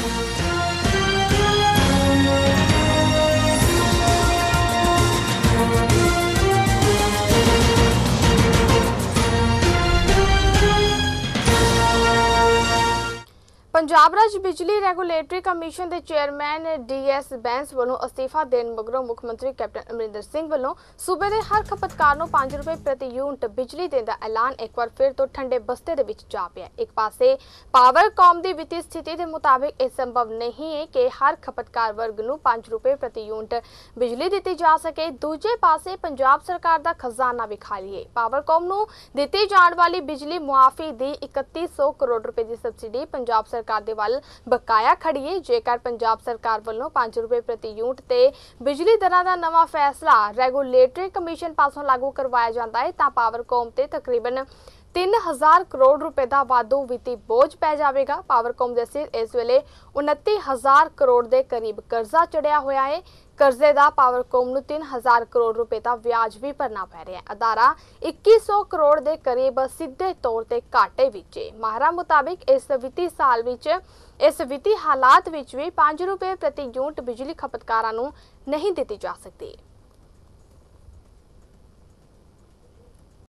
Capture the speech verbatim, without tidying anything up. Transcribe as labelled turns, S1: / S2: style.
S1: पंजाब राज्य बिजली regulatory commission के चेयरमैन डी एस बैंस वालों अस्तीफा देने मगरों मुख्यमंत्री कैप्टन अमरिंदर सिंह वालों सूबे के हर खपतकार को पांच रुपए प्रति यूनिट बिजली देने का ऐलान एक बार फिर तो ठंडे बस्ते दे विच जा पिया। एक पासे पावरकॉम की वित्तीय स्थिति के मुताबिक यह संभव नहीं है कि हर खपतकार वर्ग को पांच रुपए प्रति यूनिट बिजली दी जा सके, दूजे पासे पंजाब सरकार का खजाना भी खाली है। पावरकॉम को दी जाने वाली बिजली मुआफी की इकती सौ करोड़ रुपए की सबसिडी पंजाब सरकार दे वल बकाया खड़ी है। जेकर पंजाब सरकार वालों पांच रुपए प्रति यूनिट ते बिजली दरां दा नवा फैसला रैगूलेटरी कमीशन पासों लागू करवाया जाता है तां पावरकॉम ते तकरीबन तीन हज़ार करोड़ रुपए का वाधू वित्ती बोझ पै जाएगा। पावरकॉम के सिर इस वेले उनती हज़ार करोड़ के करीब कर्जा चढ़िया होया है। कर्जे का पावरकॉम को तीन हज़ार करोड़ रुपए का ब्याज भी भरना पै रहा है। अदारा इक्की सौ करोड़ के करीब सीधे तौर पर घाटे विच है। माहरां मुताबिक इस वित्ती साल विच इस वित्ती हालात विच भी पांच रुपए प्रति यूनिट बिजली खपतकारां नूं नहीं दी जा सकती।